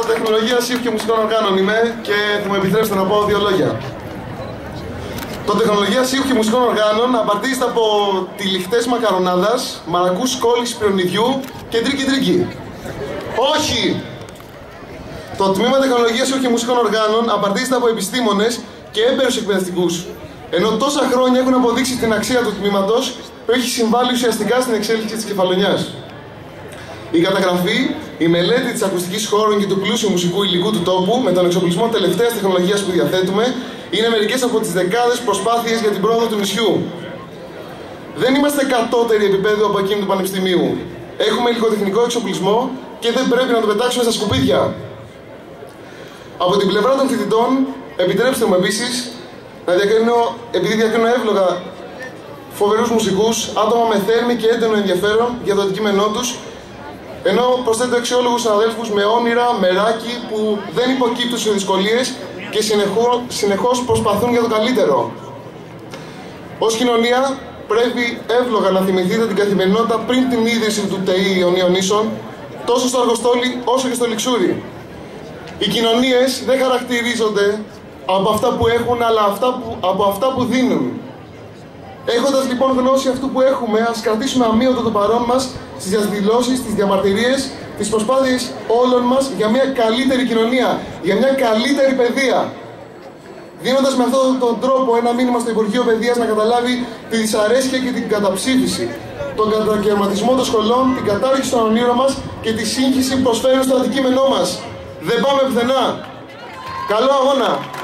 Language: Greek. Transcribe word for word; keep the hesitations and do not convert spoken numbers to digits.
τεχνολογία ΣΥΦ και μουσικών οργάνων είμαι και θα μου επιτρέψετε να πω δύο λόγια. Το τεχνολογία ΣΥΦ και μουσικών οργάνων απαρτίζεται από τυλιχτές μακαρονάδας, μαρακούς κόλλης πυρουνιδιού και τρίκι τρίκι. Όχι! Το τμήμα τεχνολογίας ΣΥΦ και μουσικών οργάνων απαρτίζεται από επιστήμονες και έμπειρους εκπαιδευτικούς. Ενώ τόσα χρόνια έχουν αποδείξει την αξία του τμήματος που έχει συμβάλει ουσιαστικά στην εξέλιξη της Κεφαλονιάς. Η καταγραφή, η μελέτη της ακουστικής χώρων και του πλούσιου μουσικού υλικού του τόπου με τον εξοπλισμό τελευταίας τεχνολογίας που διαθέτουμε είναι μερικές από τις δεκάδες προσπάθειες για την πρόοδο του νησιού. Δεν είμαστε κατώτεροι επίπεδου από εκείνη του Πανεπιστημίου. Έχουμε υλικοτεχνικό εξοπλισμό και δεν πρέπει να το πετάξουμε στα σκουπίδια. Από την πλευρά των φοιτητών, επιτρέψτε μου επίσης να διακρίνω, επειδή διακρίνω εύλογα φοβερούς μουσικούς, άτομα με θέρμη και έντονο ενδιαφέρον για το αντικείμενό τους, ενώ προσθέτω αξιόλογους συναδέλφους με όνειρα, μεράκι που δεν υποκύπτουν σε δυσκολίες και συνεχώ, συνεχώς προσπαθούν για το καλύτερο. Ως κοινωνία, πρέπει εύλογα να θυμηθείτε την καθημερινότητα πριν την ίδρυση του ΤΕΙ Ιωνίων Νήσων, τόσο στο Αργοστόλι όσο και στο Λιξούρι. Οι κοινωνίες δεν χαρακτηρίζονται από αυτά που έχουν, αλλά αυτά που, από αυτά που δίνουν. Έχοντας λοιπόν γνώση αυτού που έχουμε, ας κρατήσουμε αμύωτο το παρόν μας στις διαδηλώσεις, στις διαμαρτυρίες, τις προσπάθειες όλων μας για μια καλύτερη κοινωνία, για μια καλύτερη παιδεία. Δίνοντας με αυτόν τον τρόπο ένα μήνυμα στο Υπουργείο Παιδείας να καταλάβει τη δυσαρέσκεια και την καταψήφιση, τον κατακαιρματισμό των σχολών, την κατάργηση των ονείρων μας και τη σύγχυση που προσφέρουν στο αντικείμενό μας. Δεν πάμε πουθενά. Καλό αγώνα!